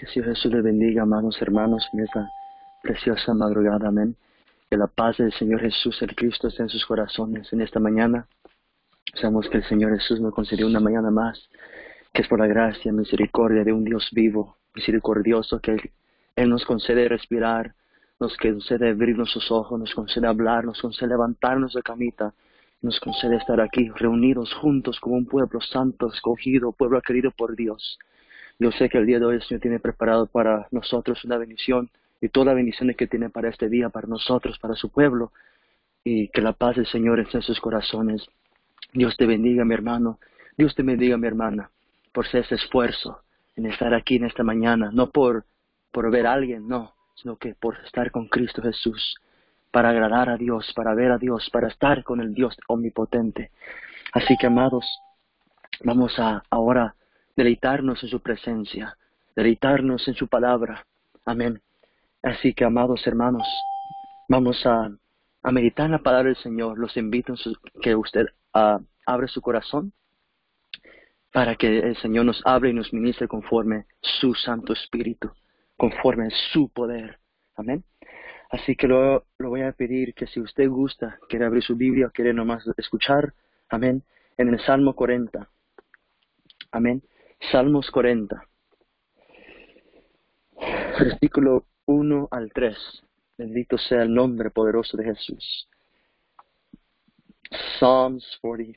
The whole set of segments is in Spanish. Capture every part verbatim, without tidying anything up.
Que el Señor Jesús les bendiga, amados hermanos, en esta preciosa madrugada, amén. Que la paz del Señor Jesús, el Cristo, esté en sus corazones en esta mañana. Sabemos que el Señor Jesús nos concedió una mañana más, que es por la gracia y misericordia de un Dios vivo, misericordioso, que Él, Él nos concede respirar, nos concede abrir nuestros ojos, nos concede hablar, nos concede levantarnos de camita, nos concede estar aquí reunidos juntos como un pueblo santo, escogido, pueblo querido por Dios. Yo sé que el día de hoy el Señor tiene preparado para nosotros una bendición y todas las bendiciones que tiene para este día, para nosotros, para su pueblo, y que la paz del Señor esté en sus corazones. Dios te bendiga, mi hermano. Dios te bendiga, mi hermana, por hacer ese esfuerzo en estar aquí en esta mañana, no por, por ver a alguien, no, sino que por estar con Cristo Jesús, para agradar a Dios, para ver a Dios, para estar con el Dios omnipotente. Así que, amados, vamos a ahora deleitarnos en su presencia, deleitarnos en su palabra. Amén. Así que, amados hermanos, vamos a, a meditar en la palabra del Señor. Los invito a su, que usted uh, abra su corazón para que el Señor nos hable y nos ministre conforme su Santo Espíritu, conforme su poder. Amén. Así que lo, lo voy a pedir que si usted gusta, quiere abrir su Biblia, quiere nomás escuchar, amén, en el Salmo cuarenta. Amén. Salmos cuarenta, versículo uno al tres. Bendito sea el nombre poderoso de Jesús. Psalms cuarenta.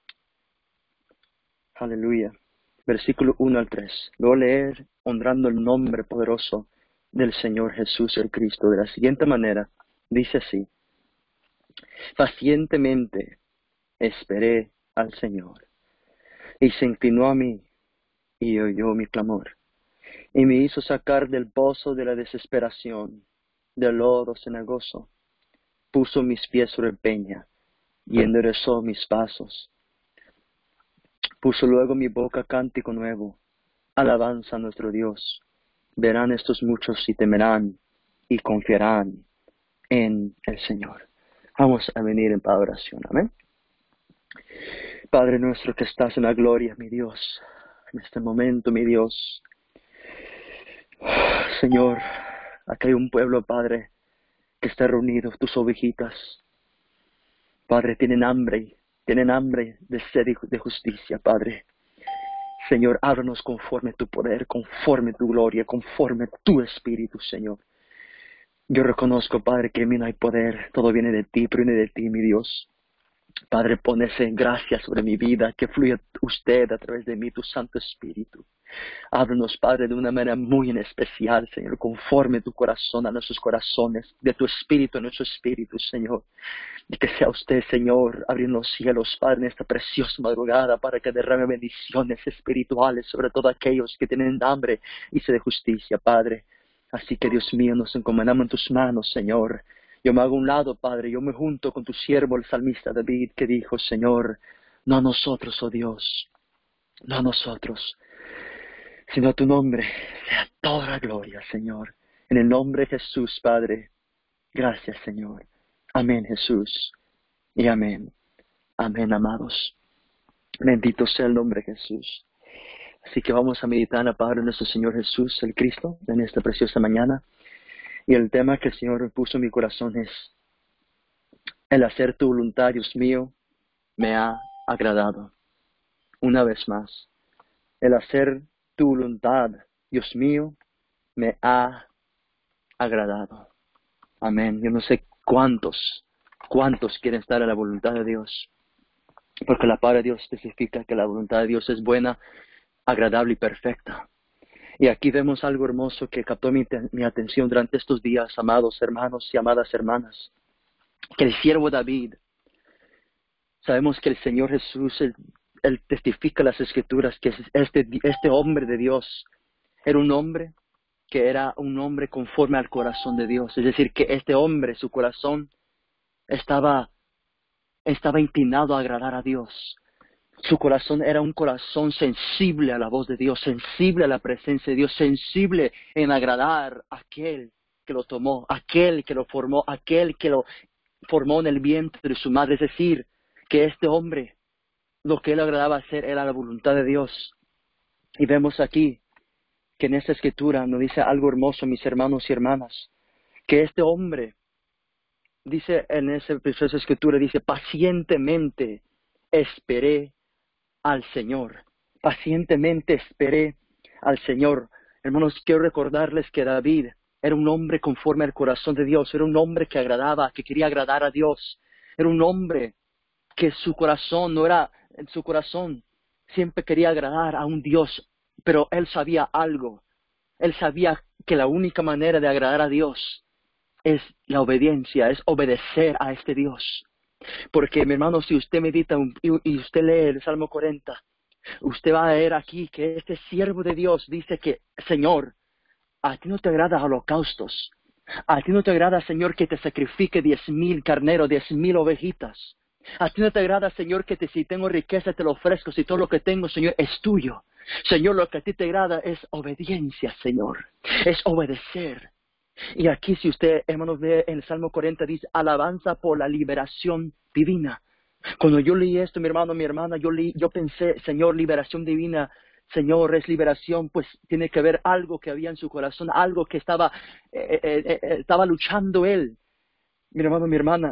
Aleluya. Versículo uno al tres. Lo voy a leer honrando el nombre poderoso del Señor Jesús el Cristo. De la siguiente manera, dice así. Pacientemente esperé al Señor, y se inclinó a mí, y oyó mi clamor, y me hizo sacar del pozo de la desesperación, del lodo cenagoso. Puso mis pies sobre peña, y enderezó mis pasos. Puso luego mi boca cántico nuevo, alabanza a nuestro Dios. Verán estos muchos y temerán, y confiarán en el Señor. Vamos a venir en oración, amén. Padre nuestro que estás en la gloria, mi Dios, en este momento, mi Dios, Señor, aquí hay un pueblo, Padre, que está reunido, tus ovejitas. Padre, tienen hambre, tienen hambre de sed y de justicia, Padre. Señor, háblanos conforme tu poder, conforme tu gloria, conforme tu espíritu, Señor. Yo reconozco, Padre, que en mí no hay poder, todo viene de ti, proviene de ti, mi Dios. Padre, pon esa gracia sobre mi vida, que fluya usted a través de mí, tu Santo Espíritu. Háblanos, Padre, de una manera muy en especial, Señor, conforme tu corazón a nuestros corazones, de tu espíritu a nuestro espíritu, Señor. Y que sea usted, Señor, abriendo los cielos, Padre, en esta preciosa madrugada, para que derrame bendiciones espirituales sobre todos aquellos que tienen hambre y sed de justicia, Padre. Así que, Dios mío, nos encomendamos en tus manos, Señor. Yo me hago a un lado, Padre, yo me junto con tu siervo, el salmista David, que dijo, Señor, no a nosotros, oh Dios, no a nosotros, sino a tu nombre sea toda la gloria, Señor. En el nombre de Jesús, Padre, gracias, Señor. Amén, Jesús, y amén. Amén, amados. Bendito sea el nombre de Jesús. Así que vamos a meditar en la palabra de nuestro Señor Jesús, el Cristo, en esta preciosa mañana. Y el tema que el Señor puso en mi corazón es, el hacer tu voluntad, Dios mío, me ha agradado. Una vez más, el hacer tu voluntad, Dios mío, me ha agradado. Amén. Yo no sé cuántos, cuántos quieren estar en la voluntad de Dios. Porque la palabra de Dios especifica que la voluntad de Dios es buena, agradable y perfecta. Y aquí vemos algo hermoso que captó mi, mi atención durante estos días, amados hermanos y amadas hermanas. Que el siervo David, sabemos que el Señor Jesús, Él, él testifica las Escrituras que este, este hombre de Dios era un hombre que era un hombre conforme al corazón de Dios. Es decir, que este hombre, su corazón, estaba, estaba inclinado a agradar a Dios. Su corazón era un corazón sensible a la voz de Dios, sensible a la presencia de Dios, sensible en agradar a aquel que lo tomó, aquel que lo formó, aquel que lo formó en el vientre de su madre. Es decir, que este hombre, lo que él agradaba hacer era la voluntad de Dios. Y vemos aquí que en esta escritura nos dice algo hermoso, mis hermanos y hermanas, que este hombre, dice en esa preciosa escritura, dice, pacientemente esperé al Señor, pacientemente esperé al Señor. Hermanos, quiero recordarles que David era un hombre conforme al corazón de Dios, era un hombre que agradaba, que quería agradar a Dios, era un hombre que su corazón no era, en su corazón siempre quería agradar a un Dios, pero él sabía algo, él sabía que la única manera de agradar a Dios es la obediencia, es obedecer a este Dios. Porque, mi hermano, si usted medita y, y usted lee el Salmo cuarenta, usted va a ver aquí que este siervo de Dios dice que, Señor, a ti no te agrada holocaustos, a ti no te agrada, Señor, que te sacrifique diez mil carneros, diez mil ovejitas. A ti no te agrada, Señor, que te, si tengo riqueza te lo ofrezco, si todo lo que tengo, Señor, es tuyo. Señor, lo que a ti te agrada es obediencia, Señor, es obedecer. Y aquí, si usted, hermanos, ve en el Salmo cuarenta, dice, alabanza por la liberación divina. Cuando yo leí esto, mi hermano, mi hermana, yo, leí, yo pensé, Señor, liberación divina, Señor, es liberación, pues tiene que ver algo que había en su corazón, algo que estaba, eh, eh, eh, estaba luchando él. Mi hermano, mi hermana,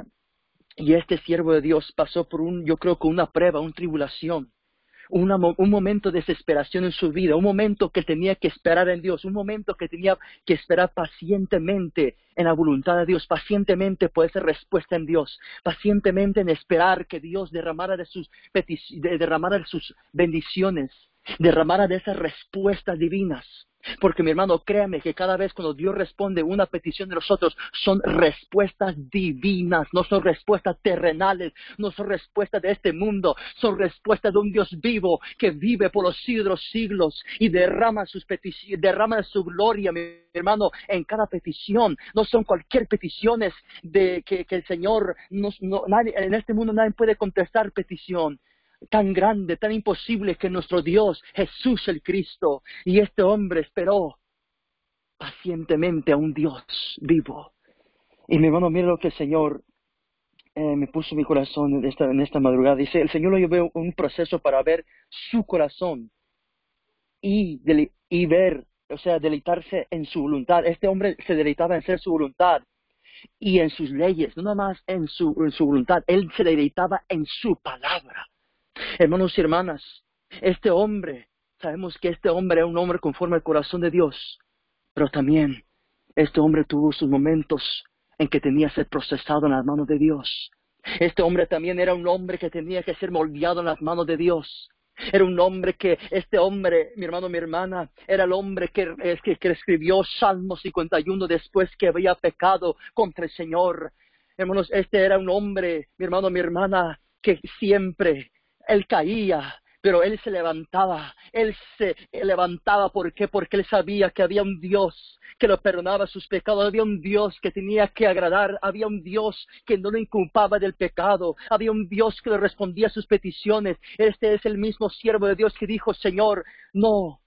y este siervo de Dios pasó por un, yo creo que una prueba, una tribulación. Una, un momento de desesperación en su vida, un momento que tenía que esperar en Dios, un momento que tenía que esperar pacientemente en la voluntad de Dios, pacientemente por esa respuesta en Dios, pacientemente en esperar que Dios derramara de sus, de, derramara de sus bendiciones, derramara de esas respuestas divinas. Porque, mi hermano, créame que cada vez cuando Dios responde una petición de nosotros, son respuestas divinas, no son respuestas terrenales, no son respuestas de este mundo, son respuestas de un Dios vivo que vive por los siglos de los siglos y derrama sus peticiones, derrama su gloria, mi hermano, en cada petición. No son cualquier peticiones de que, que el Señor, nos, no, nadie, en este mundo nadie puede contestar petición tan grande, tan imposible que nuestro Dios, Jesús el Cristo, y este hombre esperó pacientemente a un Dios vivo. Y mi hermano, mira lo que el Señor eh, me puso en mi corazón en esta, en esta madrugada. Dice, el Señor lo llevó un proceso para ver su corazón y, dele, y ver, o sea, deleitarse en su voluntad. Este hombre se deleitaba en ser su voluntad y en sus leyes, no nada más en su, en su voluntad, él se deleitaba en su palabra. Hermanos y hermanas, este hombre, sabemos que este hombre era un hombre conforme al corazón de Dios, pero también este hombre tuvo sus momentos en que tenía que ser procesado en las manos de Dios. Este hombre también era un hombre que tenía que ser moldeado en las manos de Dios. Era un hombre que, este hombre, mi hermano, mi hermana, era el hombre que, que, que escribió Salmo cincuenta y uno después que había pecado contra el Señor. Hermanos, este era un hombre, mi hermano, mi hermana, que siempre él caía, pero él se levantaba, él se levantaba, ¿por qué? Porque él sabía que había un Dios que lo perdonaba sus pecados, había un Dios que tenía que agradar, había un Dios que no lo inculpaba del pecado, había un Dios que le respondía a sus peticiones. Este es el mismo siervo de Dios que dijo, Señor, no,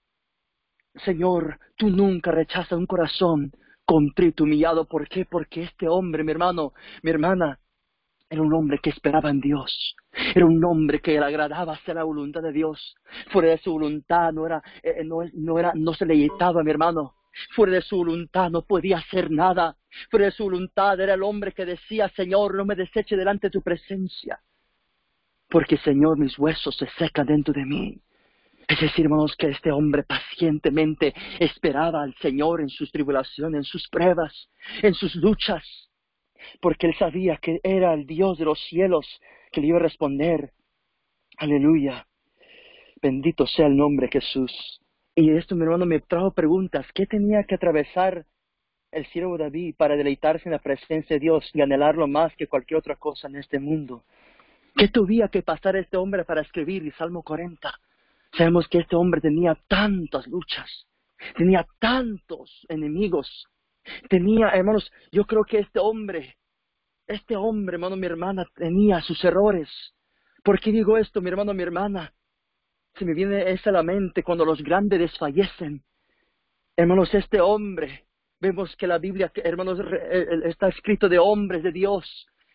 Señor, tú nunca rechazas un corazón contrito, humillado. ¿Por qué? Porque este hombre, mi hermano, mi hermana, era un hombre que esperaba en Dios. Era un hombre que le agradaba hacer la voluntad de Dios. Fuera de su voluntad no era, eh, no, no era, no se le deleitaba, mi hermano. Fuera de su voluntad no podía hacer nada. Fuera de su voluntad era el hombre que decía, Señor, no me deseche delante de tu presencia. Porque, Señor, mis huesos se secan dentro de mí. Es decir, hermanos, que este hombre pacientemente esperaba al Señor en sus tribulaciones, en sus pruebas, en sus luchas. Porque él sabía que era el Dios de los cielos que le iba a responder. Aleluya. Bendito sea el nombre de Jesús. Y esto, mi hermano, me trajo preguntas. ¿Qué tenía que atravesar el siervo David para deleitarse en la presencia de Dios y anhelarlo más que cualquier otra cosa en este mundo? ¿Qué tuviera que pasar este hombre para escribir el Salmo cuarenta? Sabemos que este hombre tenía tantas luchas, tenía tantos enemigos. Tenía, hermanos, yo creo que este hombre, este hombre, hermano, mi hermana, tenía sus errores. ¿Por qué digo esto, mi hermano, mi hermana? Se me viene eso a la mente cuando los grandes desfallecen. Hermanos, este hombre, vemos que la Biblia, hermanos, está escrito de hombres de Dios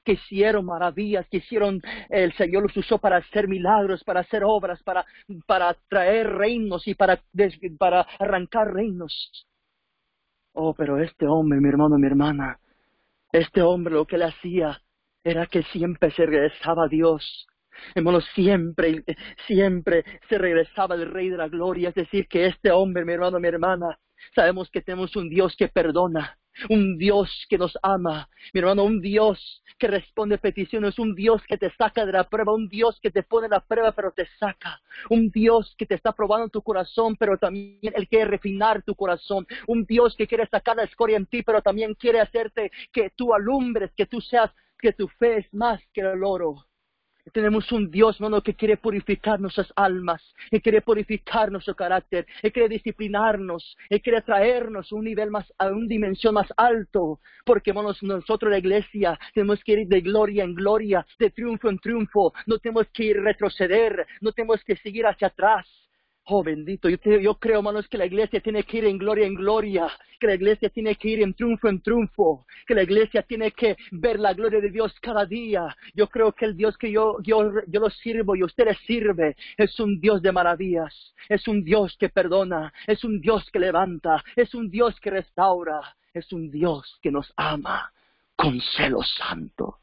que hicieron maravillas, que hicieron, el Señor los usó para hacer milagros, para hacer obras, para, para traer reinos y para, para arrancar reinos. Oh, pero este hombre, mi hermano, mi hermana, este hombre lo que le hacía era que siempre se regresaba a Dios. Hermano, siempre, siempre se regresaba el Rey de la Gloria. Es decir, que este hombre, mi hermano, mi hermana, sabemos que tenemos un Dios que perdona, un Dios que nos ama, mi hermano, un Dios que responde peticiones, un Dios que te saca de la prueba, un Dios que te pone la prueba pero te saca, un Dios que te está probando tu corazón pero también Él quiere refinar tu corazón, un Dios que quiere sacar la escoria en ti pero también quiere hacerte que tú alumbres, que tú seas, que tu fe es más que el oro. Tenemos un Dios, hermano, que quiere purificar nuestras almas, que quiere purificar nuestro carácter, que quiere disciplinarnos, que quiere traernos a un nivel más, a una dimensión más alto, porque, hermanos, nosotros la iglesia tenemos que ir de gloria en gloria, de triunfo en triunfo, no tenemos que ir retroceder, no tenemos que seguir hacia atrás. Oh, bendito, yo, te, yo creo, hermanos, que la iglesia tiene que ir en gloria en gloria, que la iglesia tiene que ir en triunfo en triunfo, que la iglesia tiene que ver la gloria de Dios cada día. Yo creo que el Dios que yo, yo, yo lo sirvo y usted le sirve es un Dios de maravillas, es un Dios que perdona, es un Dios que levanta, es un Dios que restaura, es un Dios que nos ama con celo santo.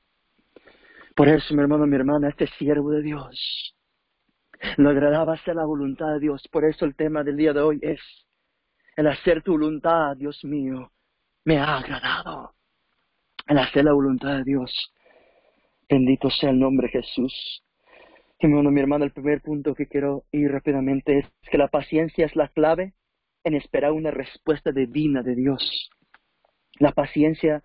Por eso, mi hermano, mi hermana, este siervo de Dios le agradaba hacer la voluntad de Dios. Por eso el tema del día de hoy es: el hacer tu voluntad, Dios mío, me ha agradado. El hacer la voluntad de Dios. Bendito sea el nombre de Jesús. Y mi hermano, mi hermana, el primer punto que quiero ir rápidamente es que la paciencia es la clave en esperar una respuesta divina de Dios. La paciencia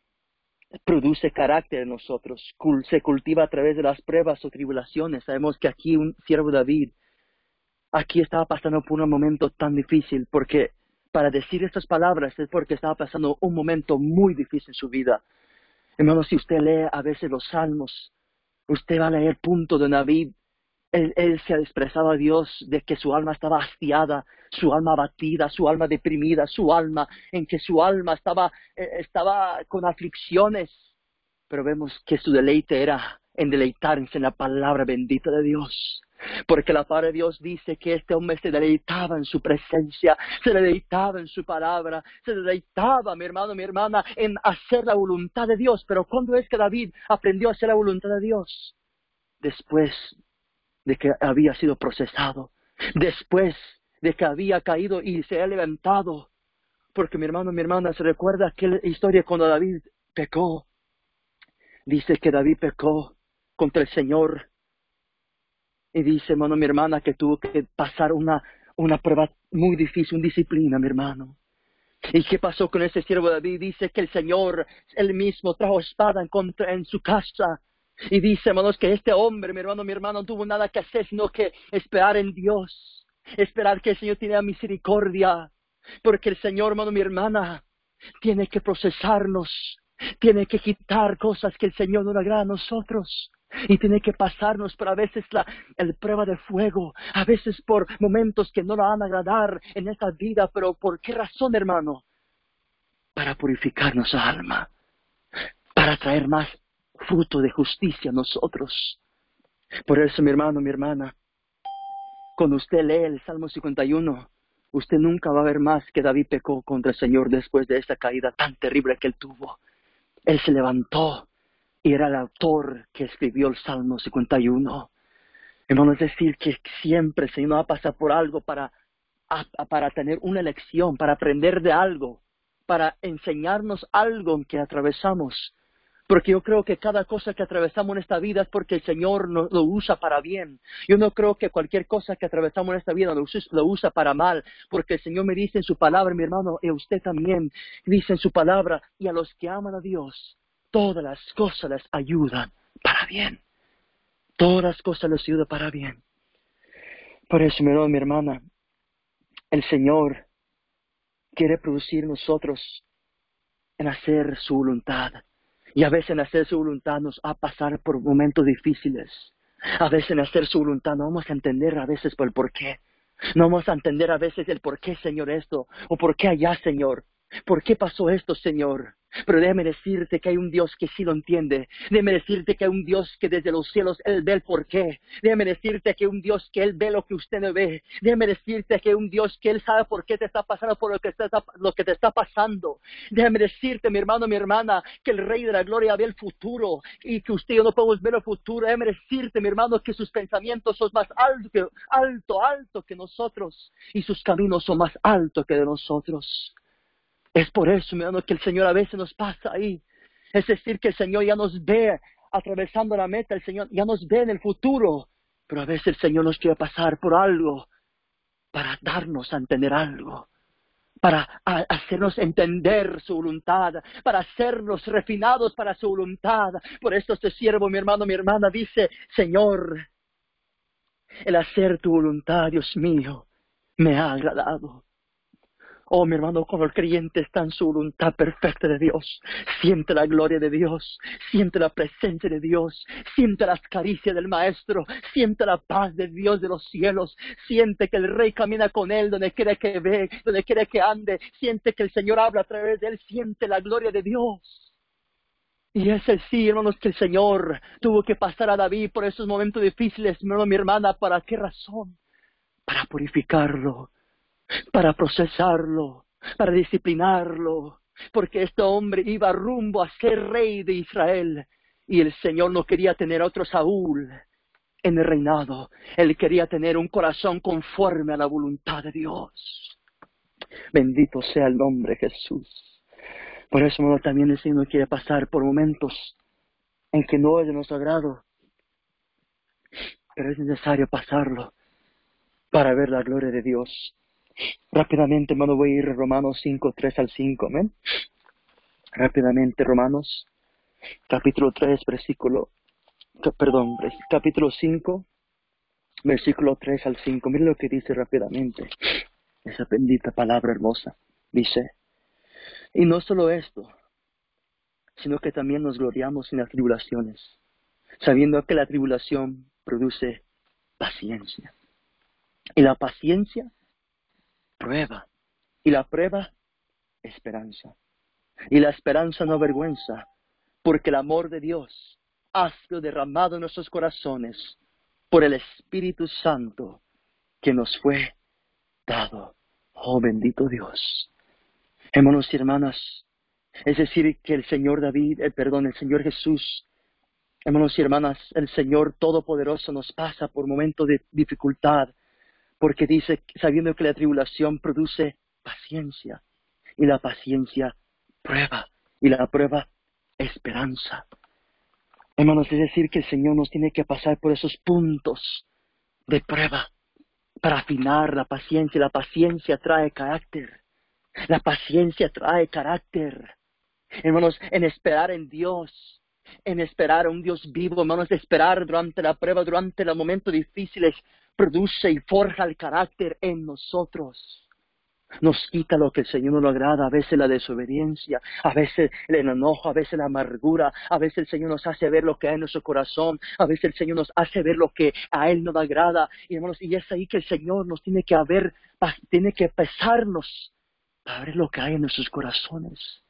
produce carácter en nosotros, se cultiva a través de las pruebas o tribulaciones. Sabemos que aquí un siervo David, aquí estaba pasando por un momento tan difícil, porque para decir estas palabras es porque estaba pasando un momento muy difícil en su vida. Hermano, si usted lee a veces los salmos, usted va a leer punto de David. Él, él se ha expresado a Dios de que su alma estaba hastiada, su alma abatida, su alma deprimida, su alma, en que su alma estaba, eh, estaba con aflicciones. Pero vemos que su deleite era en deleitarse en la palabra bendita de Dios. Porque la palabra de Dios dice que este hombre se deleitaba en su presencia, se deleitaba en su palabra, se deleitaba, mi hermano, mi hermana, en hacer la voluntad de Dios. Pero ¿cuándo es que David aprendió a hacer la voluntad de Dios? Después de que había sido procesado, después de que había caído y se ha levantado. Porque mi hermano, mi hermana, se recuerda aquella historia cuando David pecó. Dice que David pecó contra el Señor. Y dice, hermano, mi hermana, que tuvo que pasar una, una prueba muy difícil, una disciplina, mi hermano. ¿Y qué pasó con ese siervo David? Dice que el Señor, él mismo, trajo espada en, contra, en su casa. Y dice, hermanos, que este hombre, mi hermano, mi hermano, no tuvo nada que hacer, sino que esperar en Dios. Esperar que el Señor tenga misericordia. Porque el Señor, hermano, mi hermana, tiene que procesarnos. Tiene que quitar cosas que el Señor no le agrada a nosotros. Y tiene que pasarnos por a veces la el prueba de fuego. A veces por momentos que no nos van a agradar en esta vida. Pero ¿por qué razón, hermano? Para purificar nuestra alma. Para traer más fruto de justicia a nosotros. Por eso, mi hermano, mi hermana, cuando usted lee el Salmo cincuenta y uno, usted nunca va a ver más que David pecó contra el Señor después de esa caída tan terrible que él tuvo. Él se levantó y era el autor que escribió el Salmo cincuenta y uno. Hermano, es decir, que siempre el Señor va a pasar por algo para, a, para tener una lección, para aprender de algo, para enseñarnos algo que atravesamos. Porque yo creo que cada cosa que atravesamos en esta vida es porque el Señor nos lo usa para bien. Yo no creo que cualquier cosa que atravesamos en esta vida lo usa, lo usa para mal. Porque el Señor me dice en su palabra, mi hermano, y usted también, dice en su palabra, y a los que aman a Dios, todas las cosas les ayudan para bien. Todas las cosas les ayudan para bien. Por eso, mi hermano, mi hermana, el Señor quiere producir en nosotros en hacer su voluntad. Y a veces en hacer su voluntad nos va a pasar por momentos difíciles. A veces en hacer su voluntad no vamos a entender a veces por el por qué. No vamos a entender a veces el por qué, Señor, esto. O por qué allá, Señor. ¿Por qué pasó esto, Señor? Pero déjame decirte que hay un Dios que sí lo entiende. Déjame decirte que hay un Dios que desde los cielos Él ve el porqué. Déjame decirte que hay un Dios que Él ve lo que usted no ve. Déjame decirte que hay un Dios que Él sabe por qué te está pasando por lo que te está, lo que te está pasando. Déjame decirte, mi hermano, mi hermana, que el Rey de la Gloria ve el futuro y que usted y yo no podemos ver el futuro. Déjame decirte, mi hermano, que sus pensamientos son más alto, que, alto, alto que nosotros y sus caminos son más altos que de nosotros. Es por eso, mi hermano, que el Señor a veces nos pasa ahí. Es decir, que el Señor ya nos ve atravesando la meta, el Señor ya nos ve en el futuro. Pero a veces el Señor nos quiere pasar por algo para darnos a entender algo, para a, hacernos entender su voluntad, para hacernos refinados para su voluntad. Por esto este siervo, mi hermano, mi hermana, dice, Señor, el hacer tu voluntad, Dios mío, me ha agradado. Oh, mi hermano, cuando el creyente está en su voluntad perfecta de Dios, siente la gloria de Dios, siente la presencia de Dios, siente las caricias del Maestro, siente la paz de Dios de los cielos, siente que el Rey camina con él donde quiera que ve, donde quiera que ande, siente que el Señor habla a través de él, siente la gloria de Dios. Y es el sí, hermanos, que el Señor tuvo que pasar a David por esos momentos difíciles, mi hermano, mi hermana. ¿Para qué razón? Para purificarlo, para procesarlo, para disciplinarlo, porque este hombre iba rumbo a ser rey de Israel y el Señor no quería tener otro Saúl en el reinado. Él quería tener un corazón conforme a la voluntad de Dios. Bendito sea el nombre de Jesús. Por eso, hermano, también el Señor quiere pasar por momentos en que no es de nuestro agrado, pero es necesario pasarlo para ver la gloria de Dios. Rápidamente, hermano, voy a ir a Romanos cinco, tres al cinco, amén. Rápidamente, Romanos, capítulo tres, versículo, perdón, capítulo cinco, versículo tres al cinco. Miren lo que dice rápidamente, esa bendita palabra hermosa. Dice, y no solo esto, sino que también nos gloriamos en las tribulaciones, sabiendo que la tribulación produce paciencia. Y la paciencia, prueba. Y la prueba, esperanza. Y la esperanza no avergüenza, porque el amor de Dios ha sido derramado en nuestros corazones por el Espíritu Santo que nos fue dado. Oh, bendito Dios. Hermanos y hermanas, es decir, que el Señor David, eh, perdón, el Señor Jesús, hermanos y hermanas, el Señor Todopoderoso nos pasa por momentos de dificultad, porque dice, sabiendo que la tribulación produce paciencia, y la paciencia prueba, y la prueba esperanza. Hermanos, es decir, que el Señor nos tiene que pasar por esos puntos de prueba para afinar la paciencia. La paciencia trae carácter. La paciencia trae carácter. Hermanos, en esperar en Dios, en esperar a un Dios vivo, hermanos, esperar durante la prueba, durante los momentos difíciles, produce y forja el carácter en nosotros. Nos quita lo que el Señor no le agrada, a veces la desobediencia, a veces el enojo, a veces la amargura, a veces el Señor nos hace ver lo que hay en nuestro corazón, a veces el Señor nos hace ver lo que a Él no le agrada. Y hermanos, y es ahí que el Señor nos tiene que haber, tiene que pesarnos para ver lo que hay en nuestros corazones.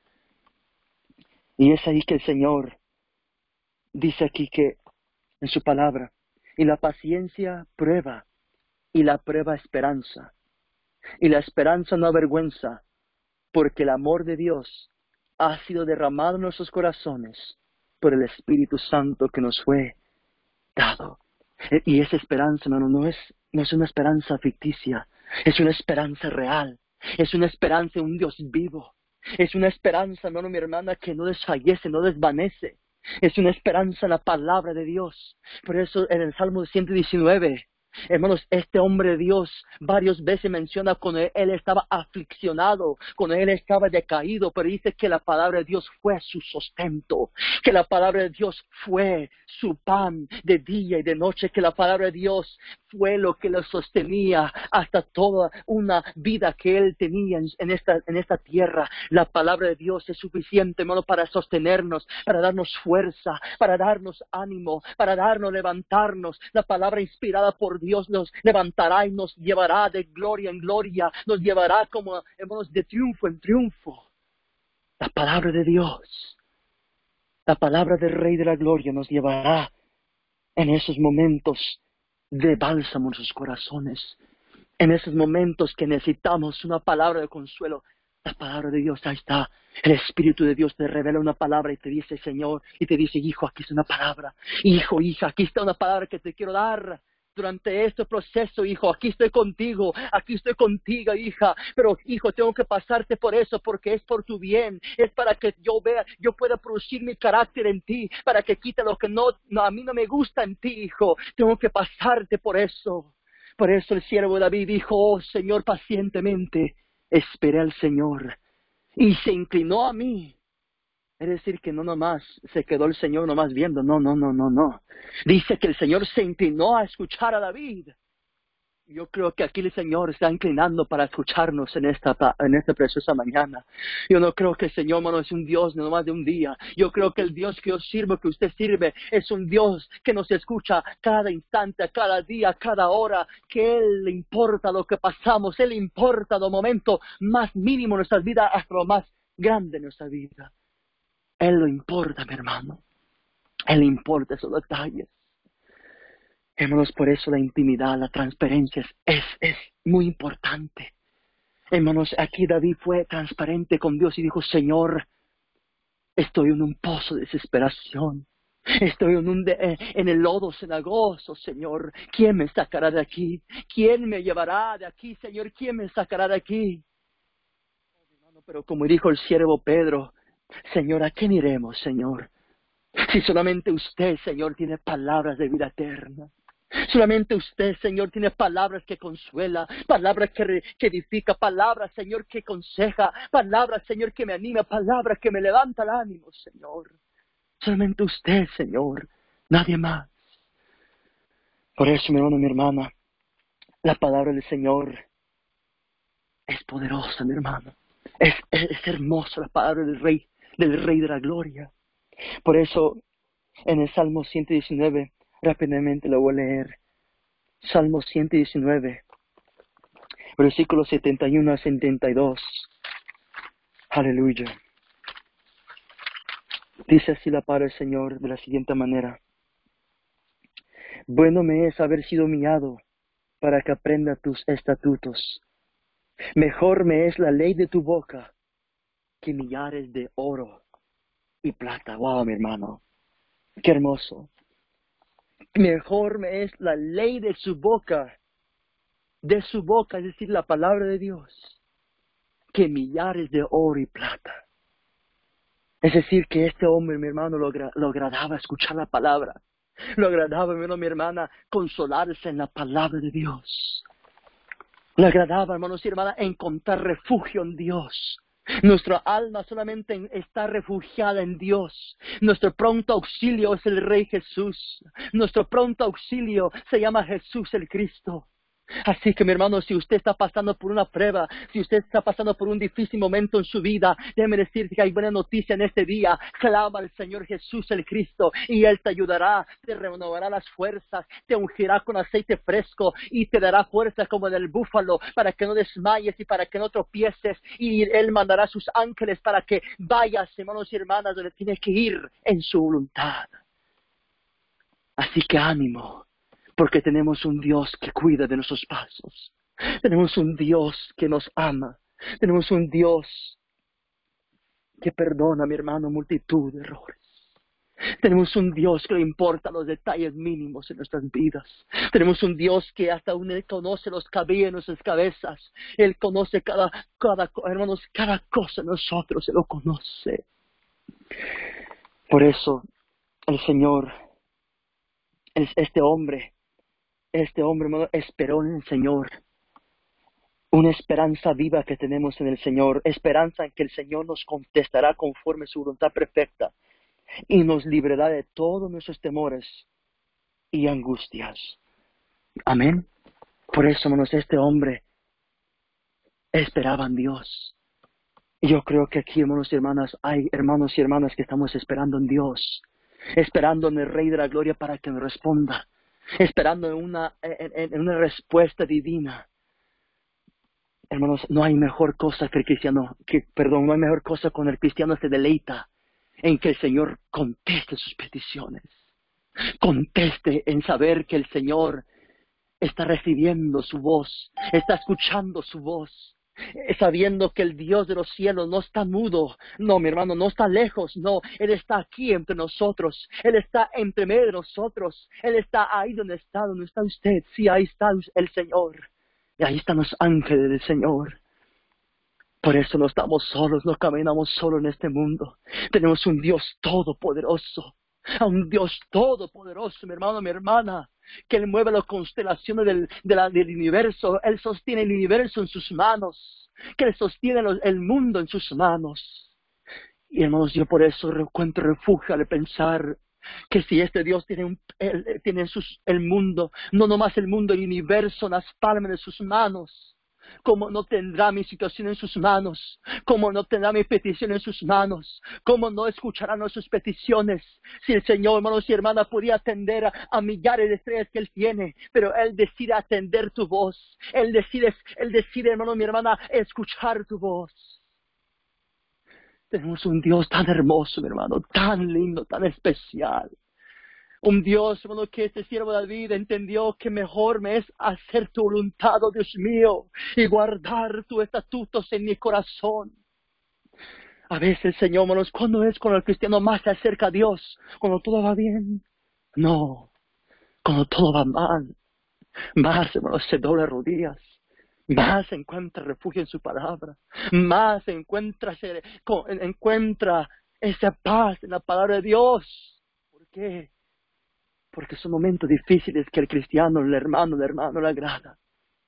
Y es ahí que el Señor dice aquí que, en su palabra, y la paciencia prueba, y la prueba esperanza. Y la esperanza no avergüenza, porque el amor de Dios ha sido derramado en nuestros corazones por el Espíritu Santo que nos fue dado. Y esa esperanza, hermano, no es, no es una esperanza ficticia, es una esperanza real, es una esperanza en un Dios vivo, es una esperanza, hermano, mi hermana, que no desfallece, no desvanece, es una esperanza en la palabra de Dios. Por eso en el Salmo ciento diecinueve, hermanos, este hombre de Dios varias veces menciona cuando él estaba afliccionado, cuando él estaba decaído, pero dice que la palabra de Dios fue su sustento, que la palabra de Dios fue su pan de día y de noche, que la palabra de Dios fue lo que lo sostenía hasta toda una vida que él tenía en esta, en esta tierra. La palabra de Dios es suficiente, hermano, para sostenernos, para darnos fuerza, para darnos ánimo, para darnos, levantarnos. La palabra inspirada por Dios nos levantará y nos llevará de gloria en gloria, nos llevará como, hermanos, de triunfo en triunfo. La palabra de Dios, la palabra del Rey de la Gloria nos llevará en esos momentos de bálsamo en sus corazones, en esos momentos que necesitamos una palabra de consuelo. La palabra de Dios, ahí está. El Espíritu de Dios te revela una palabra y te dice, Señor, y te dice, hijo, aquí está una palabra. Hijo, hija, aquí está una palabra que te quiero dar. Durante este proceso, hijo, aquí estoy contigo, aquí estoy contigo, hija. Pero, hijo, tengo que pasarte por eso, porque es por tu bien. Es para que yo vea, yo pueda producir mi carácter en ti, para que quite lo que no, no a mí no me gusta en ti, hijo. Tengo que pasarte por eso. Por eso el siervo David dijo, oh Señor, pacientemente esperé al Señor y se inclinó a mí. Es decir, que no nomás se quedó el Señor nomás viendo, no, no, no, no, no. Dice que el Señor se inclinó a escuchar a David. Yo creo que aquí el Señor está inclinando para escucharnos en esta, en esta preciosa mañana. Yo no creo que el Señor, hermano, es un Dios no más de un día. Yo creo que el Dios que yo sirvo, que usted sirve, es un Dios que nos escucha cada instante, cada día, cada hora, que Él le importa lo que pasamos, Él le importa lo momento más mínimo de nuestras vidas hasta lo más grande de nuestra vida. Él lo importa, mi hermano. Él le importa esos detalles. Hermanos, por eso la intimidad, la transparencia es, es, es muy importante. Hermanos, aquí David fue transparente con Dios y dijo, Señor, estoy en un pozo de desesperación. Estoy en, un de, en el lodo cenagoso, Señor. ¿Quién me sacará de aquí? ¿Quién me llevará de aquí, Señor? ¿Quién me sacará de aquí? Oh, hermano, pero como dijo el siervo Pedro, Señor, ¿a quién iremos, Señor? Si solamente usted, Señor, tiene palabras de vida eterna. Solamente usted, Señor, tiene palabras que consuela, palabras que, re, que edifica, palabras, Señor, que aconseja, palabras, Señor, que me anima, palabras que me levanta el ánimo, Señor. Solamente usted, Señor, nadie más. Por eso, mi hermano, mi hermana, la palabra del Señor es poderosa, mi hermano. Es, es, es hermosa la palabra del Rey, del Rey de la Gloria. Por eso, en el Salmo ciento diecinueve, rápidamente lo voy a leer. Salmo ciento diecinueve, versículos setenta y uno a setenta y dos. Aleluya. Dice así la palabra del Señor de la siguiente manera. Bueno me es haber sido humillado para que aprenda tus estatutos. Mejor me es la ley de tu boca que millares de oro y plata. Wow, mi hermano. Qué hermoso. Mejor me es la ley de su boca, de su boca, es decir, la palabra de Dios, que millares de oro y plata. Es decir, que este hombre, mi hermano, lo, lo agradaba escuchar la palabra. Lo agradaba, mi hermano, mi hermana, consolarse en la palabra de Dios. Le agradaba, hermanos y hermanas, encontrar refugio en Dios. Nuestra alma solamente está refugiada en Dios. Nuestro pronto auxilio es el Rey Jesús. Nuestro pronto auxilio se llama Jesús el Cristo. Así que, mi hermano, si usted está pasando por una prueba, si usted está pasando por un difícil momento en su vida, déjeme decirte que hay buena noticia en este día. Clama al Señor Jesús el Cristo y Él te ayudará, te renovará las fuerzas, te ungirá con aceite fresco y te dará fuerza como del búfalo para que no desmayes y para que no tropieces. Y Él mandará sus ángeles para que vayas, hermanos y hermanas, donde tienes que ir en su voluntad. Así que ánimo. Porque tenemos un Dios que cuida de nuestros pasos. Tenemos un Dios que nos ama. Tenemos un Dios que perdona, mi hermano, multitud de errores. Tenemos un Dios que le importa los detalles mínimos en nuestras vidas. Tenemos un Dios que hasta aún Él conoce los cabellos de nuestras cabezas. Él conoce cada, cada, hermanos, cada cosa de nosotros. Él lo conoce. Por eso, el Señor, este hombre, Este hombre, hermano, esperó en el Señor. Una esperanza viva que tenemos en el Señor. Esperanza en que el Señor nos contestará conforme a su voluntad perfecta. Y nos librará de todos nuestros temores y angustias. Amén. Por eso, hermanos, este hombre esperaba en Dios. Y yo creo que aquí, hermanos y hermanas, hay hermanos y hermanas que estamos esperando en Dios. Esperando en el Rey de la Gloria para que nos responda. Esperando en una, en, en una respuesta divina. Hermanos, no hay mejor cosa que el cristiano, que, perdón, no hay mejor cosa cuando el cristiano se deleita en que el Señor conteste sus peticiones. Conteste en saber que el Señor está recibiendo su voz, está escuchando su voz, sabiendo que el Dios de los cielos no está mudo, no, mi hermano, no está lejos, no, Él está aquí entre nosotros, Él está entre medio de nosotros, Él está ahí donde está, donde está usted, sí, ahí está el Señor, y ahí están los ángeles del Señor. Por eso no estamos solos, no caminamos solos en este mundo, tenemos un Dios todopoderoso, a un Dios todopoderoso, mi hermano, mi hermana, que Él mueve las constelaciones del, de la, del universo, Él sostiene el universo en sus manos, que Él sostiene los, el mundo en sus manos. Y hermanos, yo por eso encuentro refugio al pensar que si este Dios tiene, un, él, tiene sus, el mundo, no nomás el mundo, el universo en las palmas de sus manos, ¿cómo no tendrá mi situación en sus manos? ¿Cómo no tendrá mi petición en sus manos? ¿Cómo no escuchará nuestras peticiones? Si el Señor, hermanos y hermanas, podía atender a, a millares de estrellas que Él tiene, pero Él decide atender tu voz. Él decide, Él decide, hermano, mi hermana, escuchar tu voz. Tenemos un Dios tan hermoso, mi hermano, tan lindo, tan especial. Un Dios, hermano, que este siervo David entendió que mejor me es hacer tu voluntad, oh Dios mío, y guardar tus estatutos en mi corazón. A veces, Señor, hermanos, ¿cuándo es cuando el cristiano más se acerca a Dios? ¿Cuando todo va bien? No, cuando todo va mal. Más, hermanos, se dobla rodillas. Más encuentra refugio en su palabra. Más encuentra, encuentra esa paz en la palabra de Dios. ¿Por qué? Porque son momentos difíciles que el cristiano, el hermano, el hermano le agrada.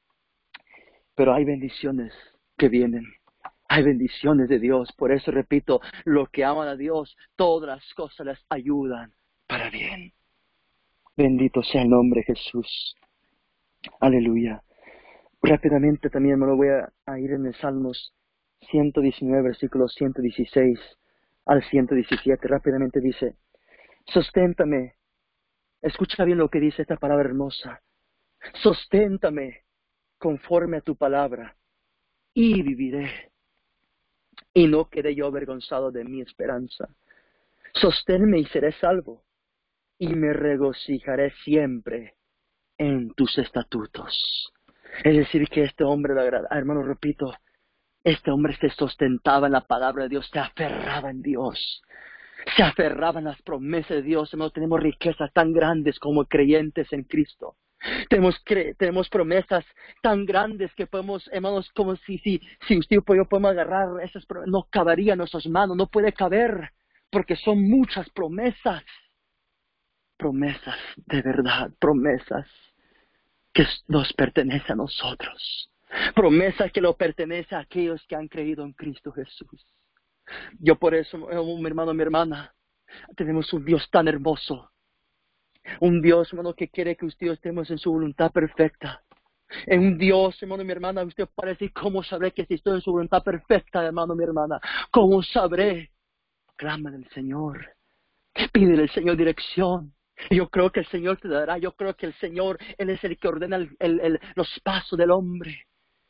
Pero hay bendiciones que vienen. Hay bendiciones de Dios. Por eso repito, los que aman a Dios, todas las cosas les ayudan para bien. Bendito sea el nombre de Jesús. Aleluya. Rápidamente también me lo voy a, a ir en el Salmos ciento diecinueve, versículos ciento dieciséis al ciento diecisiete. Rápidamente dice, sosténtame. Escucha bien lo que dice esta palabra hermosa. Sosténtame conforme a tu palabra y viviré. Y no quedé yo avergonzado de mi esperanza. Sosténme y seré salvo. Y me regocijaré siempre en tus estatutos. Es decir, que este hombre, la verdad, hermano, repito, este hombre se sustentaba en la palabra de Dios, se aferraba en Dios. Se aferraban a las promesas de Dios. Hermanos, tenemos riquezas tan grandes como creyentes en Cristo. Tenemos, cre tenemos promesas tan grandes que podemos, hermanos, como si, si, si usted y yo podemos agarrar esas promesas, no cabería en nuestras manos, no puede caber, porque son muchas promesas. Promesas de verdad, promesas que nos pertenecen a nosotros. Promesas que lo pertenecen a aquellos que han creído en Cristo Jesús. Yo por eso, mi hermano, mi hermana, tenemos un Dios tan hermoso. Un Dios, hermano, que quiere que usted y yo estemos en su voluntad perfecta. En un Dios, hermano, mi hermana, usted puede decir, ¿cómo sabré que si estoy en su voluntad perfecta, hermano, mi hermana? ¿Cómo sabré? Clama del Señor. Pídele al Señor dirección. Yo creo que el Señor te dará. Yo creo que el Señor, Él es el que ordena el, el, el, los pasos del hombre.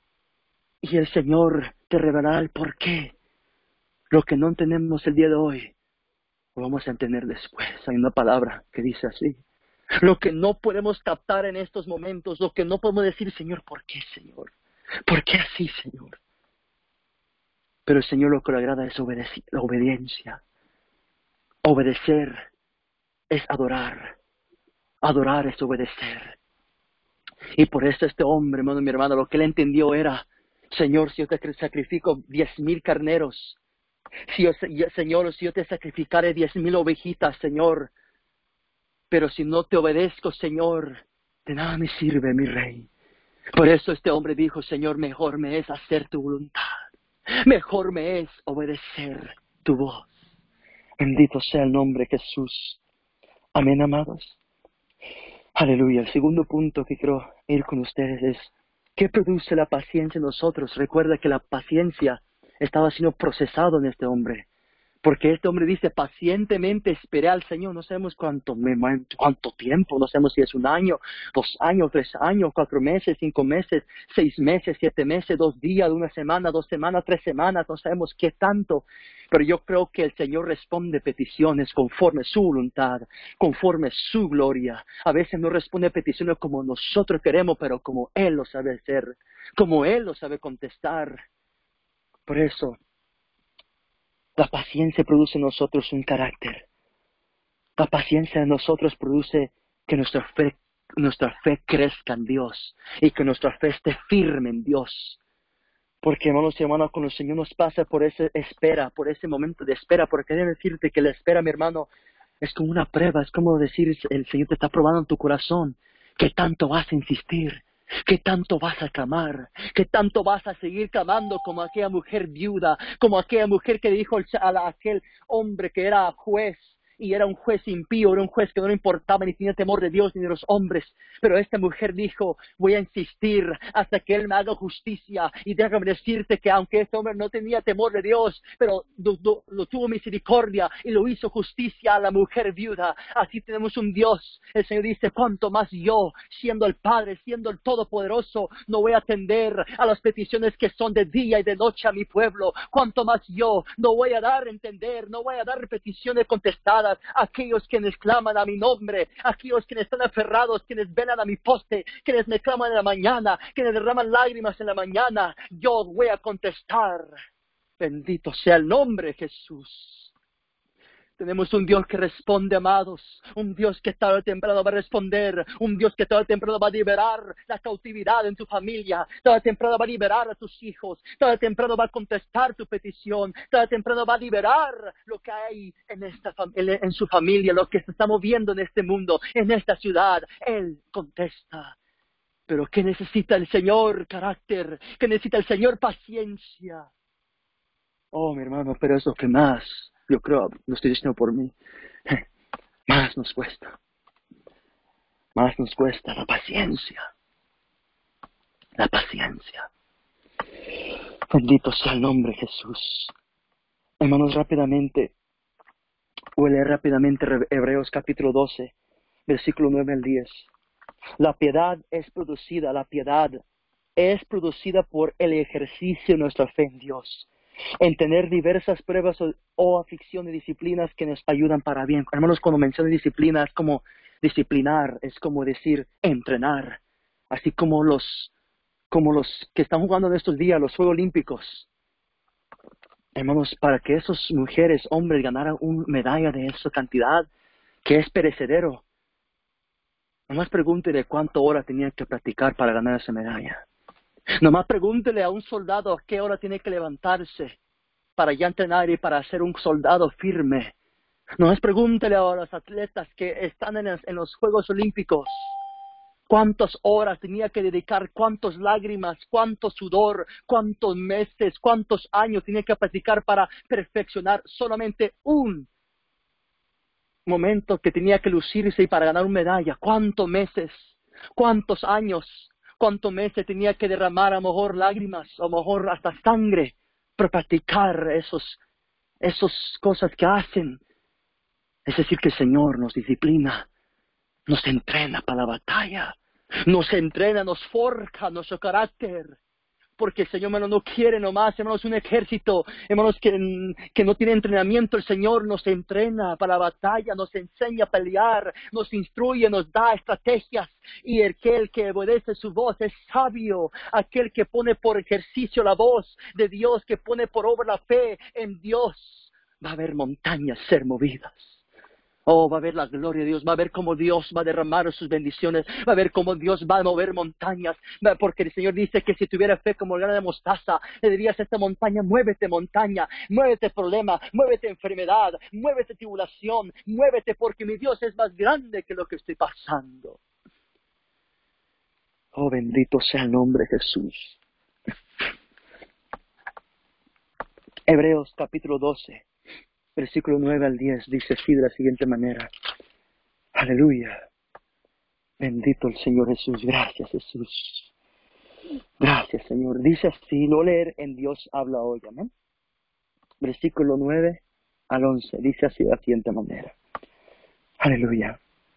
Y el Señor te revelará el porqué. Lo que no entendemos el día de hoy, lo vamos a entender después. Hay una palabra que dice así. Lo que no podemos captar en estos momentos, lo que no podemos decir, Señor, ¿por qué, Señor? ¿Por qué así, Señor? Pero el Señor lo que le agrada es obedecer, la obediencia. Obedecer es adorar. Adorar es obedecer. Y por eso este hombre, hermano, mi hermano, lo que él entendió era, Señor, si yo te sacrifico diez mil carneros, Si yo, Señor, si yo te sacrificaré diez mil ovejitas, Señor, pero si no te obedezco, Señor, de nada me sirve, mi Rey. Por eso este hombre dijo, Señor, mejor me es hacer tu voluntad. Mejor me es obedecer tu voz. Bendito sea el nombre de Jesús. Amén, amados. Aleluya. El segundo punto que quiero ir con ustedes es, ¿qué produce la paciencia en nosotros? Recuerda que la paciencia estaba siendo procesado en este hombre. Porque este hombre dice, pacientemente esperé al Señor. No sabemos cuánto, cuánto tiempo, no sabemos si es un año, dos años, tres años, cuatro meses, cinco meses, seis meses, siete meses, dos días, una semana, dos semanas, tres semanas, no sabemos qué tanto. Pero yo creo que el Señor responde peticiones conforme su voluntad, conforme su gloria. A veces no responde peticiones como nosotros queremos, pero como Él lo sabe hacer, como Él lo sabe contestar. Por eso, la paciencia produce en nosotros un carácter. La paciencia en nosotros produce que nuestra fe, nuestra fe crezca en Dios y que nuestra fe esté firme en Dios. Porque, hermanos y hermanas, cuando el Señor nos pasa por esa espera, por ese momento de espera, porque debe decirte que la espera, mi hermano, es como una prueba, es como decir, el Señor te está probando en tu corazón. ¿Qué tanto vas a insistir? ¿Qué tanto vas a clamar? ¿Qué tanto vas a seguir clamando como aquella mujer viuda? Como aquella mujer que dijo a aquel hombre que era juez. Y era un juez impío, era un juez que no le importaba ni tenía temor de Dios ni de los hombres. Pero esta mujer dijo, voy a insistir hasta que Él me haga justicia. Y déjame decirte que aunque este hombre no tenía temor de Dios, pero lo, lo, lo tuvo misericordia y lo hizo justicia a la mujer viuda. Así tenemos un Dios. El Señor dice, cuánto más yo, siendo el Padre, siendo el Todopoderoso, no voy a atender a las peticiones que son de día y de noche a mi pueblo. Cuánto más yo no voy a dar a entender, no voy a dar peticiones contestadas. Aquellos quienes claman a mi nombre, aquellos quienes están aferrados, quienes velan a mi poste, quienes me claman en la mañana, quienes derraman lágrimas en la mañana, yo voy a contestar. Bendito sea el nombre de Jesús. Tenemos un Dios que responde, amados, un Dios que tarde o temprano va a responder, un Dios que tarde o temprano va a liberar la cautividad en tu familia, tarde o temprano va a liberar a tus hijos, tarde o temprano va a contestar tu petición, tarde o temprano va a liberar lo que hay en, esta, en su familia, lo que se está moviendo en este mundo, en esta ciudad. Él contesta. Pero ¿qué necesita el Señor? Carácter. ¿Qué necesita el Señor? Paciencia. Oh, mi hermano, pero es lo que más, yo creo, lo estoy diciendo por mí, más nos cuesta. Más nos cuesta la paciencia. La paciencia. Bendito sea el nombre de Jesús. Hermanos, rápidamente, voy a leer rápidamente Hebreos capítulo doce, versículo nueve al diez. La piedad es producida, la piedad es producida por el ejercicio de nuestra fe en Dios, en tener diversas pruebas o, o aflicción y disciplinas que nos ayudan para bien. Hermanos, cuando menciono disciplina, es como disciplinar, es como decir entrenar, así como los, como los que están jugando en estos días, los Juegos Olímpicos. Hermanos, para que esas mujeres, hombres, ganaran una medalla de esa cantidad, que es perecedero, nomás pregúntele cuánto hora tenía que practicar para ganar esa medalla. Nomás pregúntele a un soldado a qué hora tiene que levantarse para ya entrenar y para ser un soldado firme. Nomás pregúntele a los atletas que están en los, en los Juegos Olímpicos cuántas horas tenía que dedicar, cuántas lágrimas, cuánto sudor, cuántos meses, cuántos años tenía que practicar para perfeccionar solamente un momento que tenía que lucirse y para ganar una medalla. ¿Cuántos meses? ¿Cuántos años? ¿Cuántos meses tenía que derramar a lo mejor lágrimas, a lo mejor hasta sangre para practicar esos, esas cosas que hacen? Es decir, que el Señor nos disciplina, nos entrena para la batalla, nos entrena, nos forja nuestro carácter. Porque el Señor, hermano, no quiere nomás, hermanos, un ejército, hermanos, que, que no tiene entrenamiento. El Señor nos entrena para la batalla, nos enseña a pelear, nos instruye, nos da estrategias. Y aquel que obedece su voz es sabio. Aquel que pone por ejercicio la voz de Dios, que pone por obra la fe en Dios, va a ver montañas ser movidas. Oh, va a ver la gloria de Dios, va a ver cómo Dios va a derramar sus bendiciones, va a ver cómo Dios va a mover montañas, porque el Señor dice que si tuviera fe como el grano de mostaza, le dirías a esta montaña, muévete montaña, muévete problema, muévete enfermedad, muévete tribulación, muévete porque mi Dios es más grande que lo que estoy pasando. Oh, bendito sea el nombre de Jesús. Hebreos capítulo doce. Versículo nueve al diez dice así de la siguiente manera. Aleluya. Bendito el Señor Jesús. Gracias, Jesús. Gracias, Señor. Dice así, lo leer en Dios habla hoy. Amén. Versículo nueve al once. Dice así de la siguiente manera. Aleluya.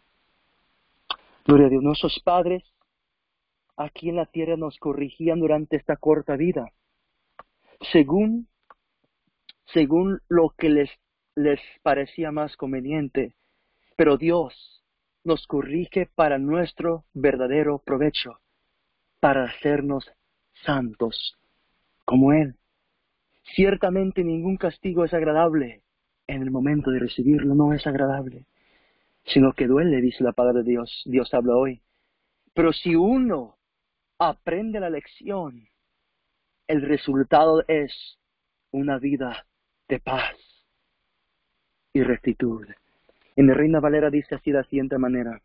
Gloria a Dios. Nuestros padres aquí en la tierra nos corrigían durante esta corta vida, según, según lo que les, les parecía más conveniente. Pero Dios nos corrige para nuestro verdadero provecho, para hacernos santos como Él. Ciertamente ningún castigo es agradable en el momento de recibirlo, no es agradable, sino que duele, dice la palabra de Dios. Dios habla hoy. Pero si uno aprende la lección, el resultado es una vida de paz y rectitud. En el Reina Valera dice así de la siguiente manera.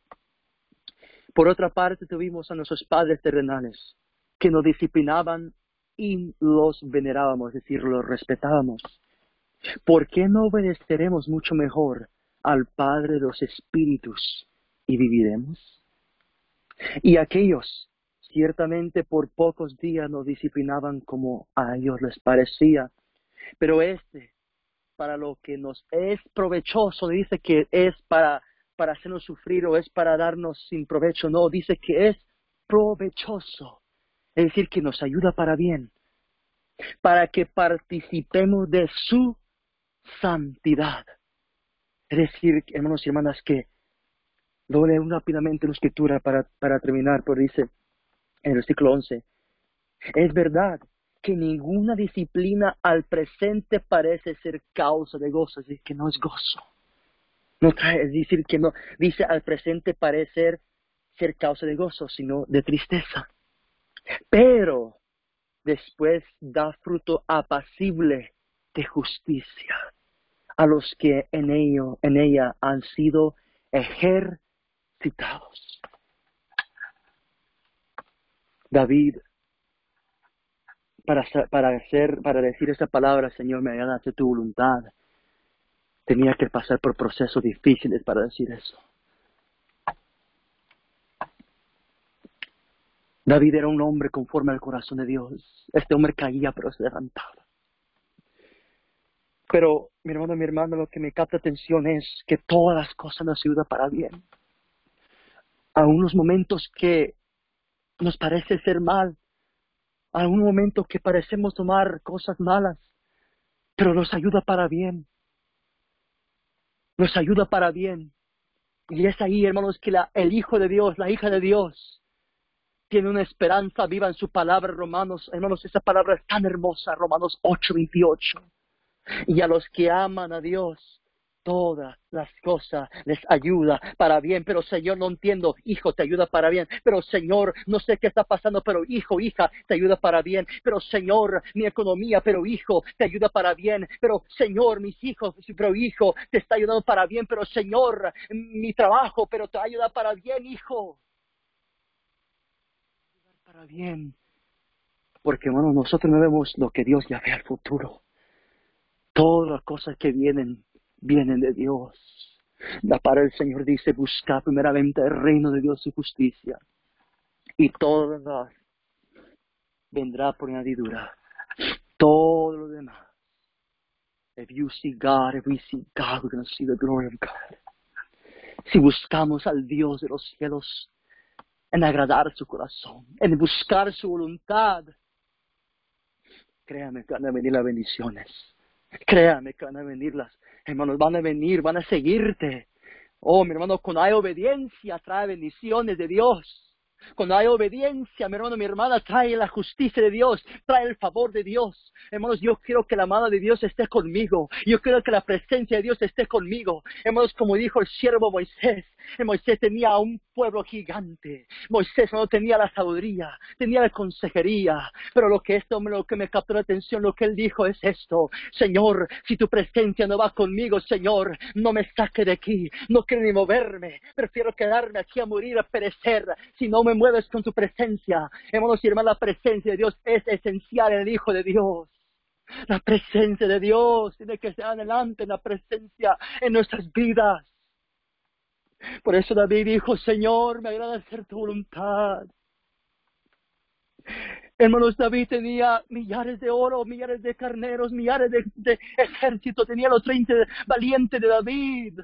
Por otra parte tuvimos a nuestros padres terrenales, que nos disciplinaban y los venerábamos, es decir, los respetábamos. ¿Por qué no obedeceremos mucho mejor al Padre de los Espíritus y viviremos? Y aquellos, ciertamente por pocos días nos disciplinaban como a ellos les parecía, pero este, para lo que nos es provechoso, dice que es para, para hacernos sufrir o es para darnos sin provecho, no, dice que es provechoso, es decir, que nos ayuda para bien, para que participemos de su santidad. Es decir, hermanos y hermanas, que lo leo rápidamente en la escritura para, para terminar, pero dice en el versículo once, es verdad que ninguna disciplina al presente parece ser causa de gozo, es decir, que no es gozo. No trae, es decir, que no, dice al presente parece ser causa de gozo, sino de tristeza. Pero después da fruto apacible de justicia a los que en ello, en ella han sido ejercitados. David, para, para, hacer, para decir esa palabra, Señor, me agrada hacer tu voluntad, tenía que pasar por procesos difíciles para decir eso. David era un hombre conforme al corazón de Dios. Este hombre caía, pero se levantaba. Pero, mi hermano, mi hermano, lo que me capta atención es que todas las cosas nos ayudan para bien. Aún los momentos que nos parece ser mal, aún momentos que parecemos tomar cosas malas, pero nos ayuda para bien. Nos ayuda para bien. Y es ahí, hermanos, que la, el Hijo de Dios, la hija de Dios, tiene una esperanza viva en su palabra, Romanos. Hermanos, esa palabra es tan hermosa, Romanos ocho veintiocho. Y a los que aman a Dios, todas las cosas les ayuda para bien. Pero Señor, no entiendo, hijo, te ayuda para bien. Pero Señor, no sé qué está pasando, pero hijo, hija, te ayuda para bien. Pero Señor, mi economía, pero hijo, te ayuda para bien. Pero Señor, mis hijos, pero hijo, te está ayudando para bien. Pero Señor, mi trabajo, pero te ayuda para bien, hijo. Para bien. Porque, hermano, nosotros no vemos lo que Dios ya ve al futuro. Todas las cosas que vienen, vienen de Dios. La palabra del Señor dice, busca primeramente el reino de Dios y justicia. Y todo lo demás vendrá por añadidura. Todo lo demás. If you see God, if we see God, we're going to see the glory of God. Si buscamos al Dios de los cielos, en agradar su corazón, en buscar su voluntad, créame que van a venir las bendiciones. Créame que van a venir las, hermanos, van a venir, van a seguirte. Oh, mi hermano, cuando hay obediencia, trae bendiciones de Dios. Cuando hay obediencia, mi hermano, mi hermana, trae la justicia de Dios, trae el favor de Dios. Hermanos, yo quiero que la mano de Dios esté conmigo. Yo quiero que la presencia de Dios esté conmigo. Hermanos, como dijo el siervo Moisés, Moisés tenía un pueblo gigante. Moisés no tenía la sabiduría, tenía la consejería. Pero lo que este hombre, lo que me captó la atención, lo que él dijo es esto: Señor, si tu presencia no va conmigo, Señor, no me saque de aquí. No quiero ni moverme. Prefiero quedarme aquí a morir, a perecer. Si no me mueves con tu presencia. Hermanos y hermanas, la presencia de Dios es esencial en el Hijo de Dios. La presencia de Dios tiene que ser adelante, la presencia en nuestras vidas. Por eso David dijo, Señor, me agrada hacer tu voluntad. Hermanos, David tenía millares de oro, millares de carneros, millares de, de ejército. Tenía los treinta valientes de David.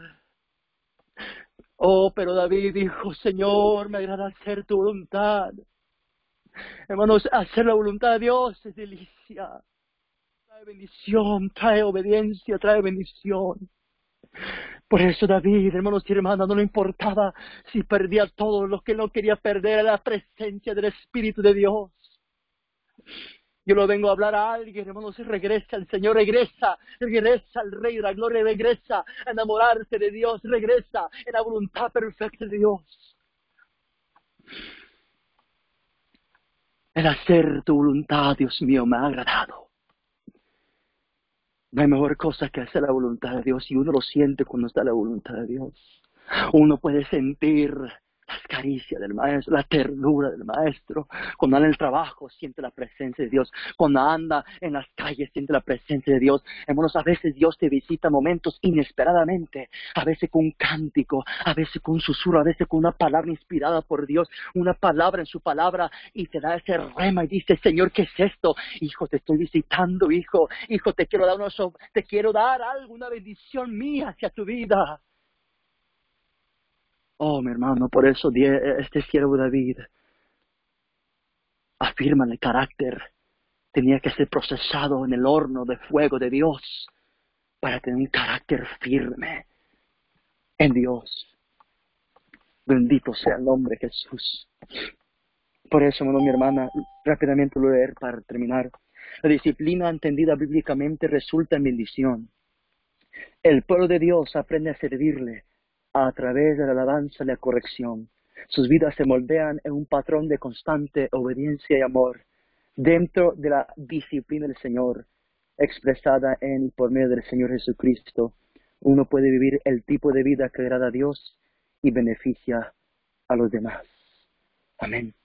Oh, pero David dijo, Señor, me agrada hacer tu voluntad. Hermanos, hacer la voluntad de Dios es delicia. Trae bendición, trae obediencia, trae bendición. Por eso David, hermanos y hermanas, no le importaba si perdía todo. Lo que no quería perder era la presencia del Espíritu de Dios. Yo lo vengo a hablar a alguien, hermanos, regresa, el Señor regresa, regresa al Rey de la Gloria, regresa a enamorarse de Dios, regresa en la voluntad perfecta de Dios. El hacer tu voluntad, Dios mío, me ha agradado. No hay mejor cosa que hacer la voluntad de Dios, y uno lo siente cuando está en la voluntad de Dios. Uno puede sentir las caricias del Maestro, la ternura del Maestro. Cuando anda en el trabajo, siente la presencia de Dios. Cuando anda en las calles, siente la presencia de Dios. Hermanos, a veces Dios te visita momentos inesperadamente. A veces con un cántico, a veces con un susurro, a veces con una palabra inspirada por Dios. Una palabra en su palabra, y te da ese rema y dice, Señor, ¿qué es esto? Hijo, te estoy visitando, hijo. Hijo, te quiero dar, una, te quiero dar algo, una bendición mía hacia tu vida. Oh, mi hermano, por eso este siervo David afirma el carácter. Tenía que ser procesado en el horno de fuego de Dios para tener un carácter firme en Dios. Bendito sea el nombre de Jesús. Por eso, hermano, mi hermana, rápidamente lo voy a leer para terminar. La disciplina entendida bíblicamente resulta en bendición. El pueblo de Dios aprende a servirle a través de la alabanza y la corrección. Sus vidas se moldean en un patrón de constante obediencia y amor dentro de la disciplina del Señor, expresada en y por medio del Señor Jesucristo. Uno puede vivir el tipo de vida que agrada a Dios y beneficia a los demás. Amén.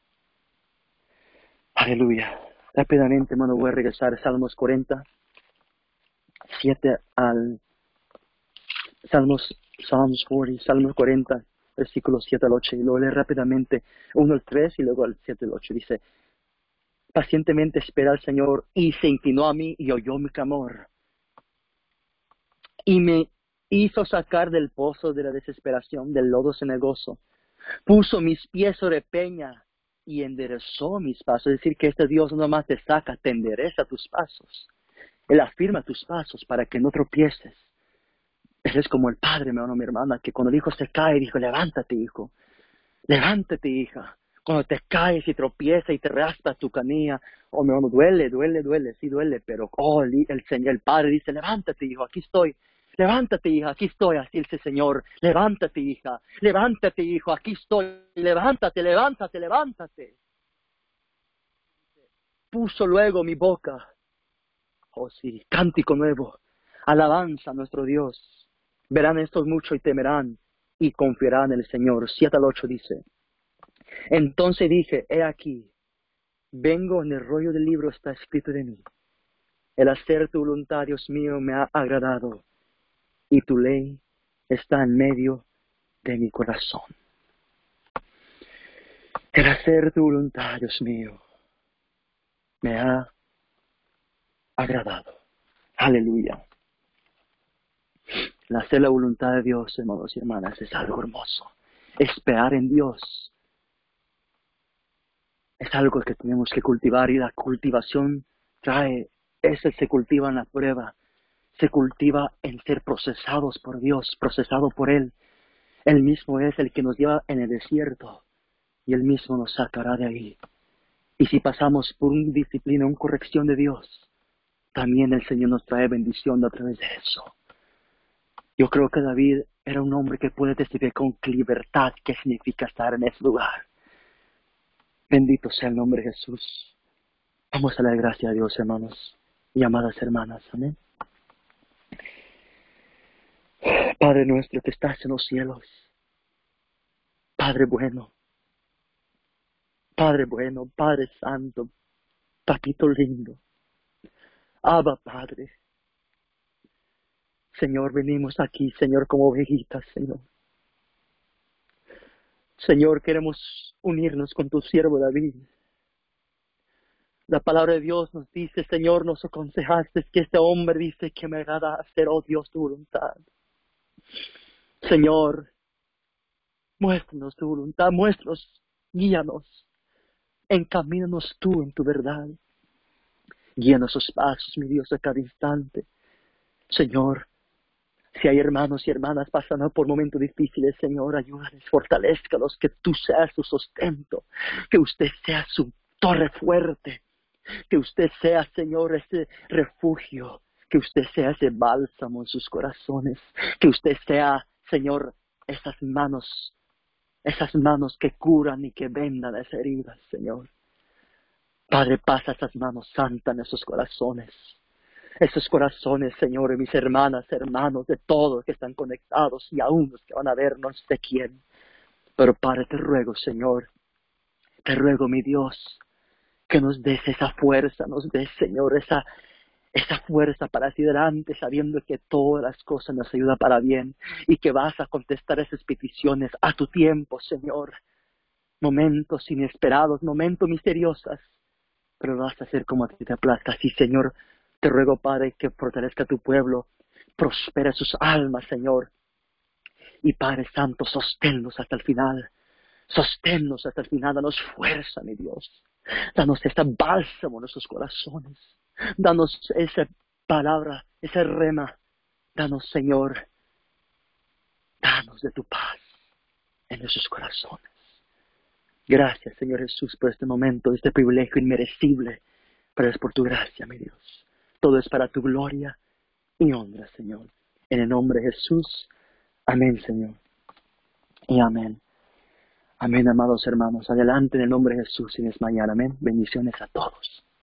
Aleluya. Rápidamente, hermano, voy a regresar a Salmos cuarenta, siete al Salmos, Salmos cuarenta, Salmos cuarenta, versículos siete al ocho, y lo leo rápidamente, uno al tres y luego al siete al ocho. Dice, pacientemente espera al Señor, y se inclinó a mí y oyó mi clamor, y me hizo sacar del pozo de la desesperación, del lodo cenagoso. Puso mis pies sobre peña y enderezó mis pasos. Es decir, que este Dios no más te saca, te endereza tus pasos. Él afirma tus pasos para que no tropieces. Él es como el padre, mi hermano, mi hermana, que cuando el hijo se cae, dijo, levántate, hijo. Levántate, hija. Cuando te caes y tropiezas y te raspas tu canilla, oh, mi hermano, duele, duele, duele, sí duele, pero, oh, el, el Señor, el Padre dice, levántate, hijo, aquí estoy. Levántate, hija, aquí estoy, así dice el Señor. Levántate, hija. Levántate, hijo, aquí estoy. Levántate, levántate, levántate. Puso luego mi boca, oh sí, cántico nuevo, alabanza a nuestro Dios. Verán estos mucho y temerán y confiarán en el Señor. siete al ocho dice, entonces dije, he aquí, vengo, en el rollo del libro está escrito de mí. El hacer tu voluntad, Dios mío, me ha agradado, y tu ley está en medio de mi corazón. El hacer tu voluntad, Dios mío, me ha agradado. Aleluya. El hacer la voluntad de Dios, hermanos y hermanas, es algo hermoso. Esperar en Dios es algo que tenemos que cultivar, y la cultivación trae, ese se cultiva en la prueba, se cultiva en ser procesados por Dios, procesado por Él. Él mismo es el que nos lleva en el desierto y Él mismo nos sacará de ahí. Y si pasamos por una disciplina, una corrección de Dios, también el Señor nos trae bendición a través de eso. Yo creo que David era un hombre que puede testificar con libertad qué significa estar en ese lugar. Bendito sea el nombre de Jesús. Vamos a dar gracias a Dios, hermanos y amadas hermanas. Amén. Padre nuestro que estás en los cielos, Padre bueno, Padre bueno, Padre santo, Papito lindo, Abba Padre. Señor, venimos aquí, Señor, como ovejitas, Señor. Señor, queremos unirnos con tu siervo David. La palabra de Dios nos dice, Señor, nos aconsejaste que este hombre dice que me agrada hacer, oh Dios, tu voluntad. Señor, muéstranos tu voluntad, muéstranos, guíanos, encamínanos tú en tu verdad. Guía nuestros pasos, mi Dios, a cada instante. Señor, si hay hermanos y hermanas pasando por momentos difíciles, Señor, ayúdales, fortalézcalos, que tú seas su sustento, que usted sea su torre fuerte, que usted sea, Señor, ese refugio, que usted sea ese bálsamo en sus corazones, que usted sea, Señor, esas manos, esas manos que curan y que vendan esas heridas, Señor. Padre, pasa esas manos santas en esos corazones. Esos corazones, Señor, de mis hermanas, hermanos, de todos que están conectados y aún los que van a ver no sé quién. Pero Padre, te ruego, Señor, te ruego, mi Dios, que nos des esa fuerza, nos des, Señor, esa, esa fuerza para hacia adelante, sabiendo que todas las cosas nos ayudan para bien y que vas a contestar esas peticiones a tu tiempo, Señor. Momentos inesperados, momentos misteriosos, pero vas a hacer como a ti te plazca. Así, Señor, te ruego, Padre, que fortalezca a tu pueblo, prospera sus almas, Señor. Y Padre Santo, sosténnos hasta el final. Sosténnos hasta el final, danos fuerza, mi Dios. Danos este bálsamo en nuestros corazones. Danos esa palabra, esa rema. Danos, Señor, danos de tu paz en nuestros corazones. Gracias, Señor Jesús, por este momento, este privilegio inmerecible. Pero es por tu gracia, mi Dios. Todo es para tu gloria y honra, Señor. En el nombre de Jesús. Amén, Señor. Y amén. Amén, amados hermanos. Adelante en el nombre de Jesús y desmayar. Amén. Bendiciones a todos.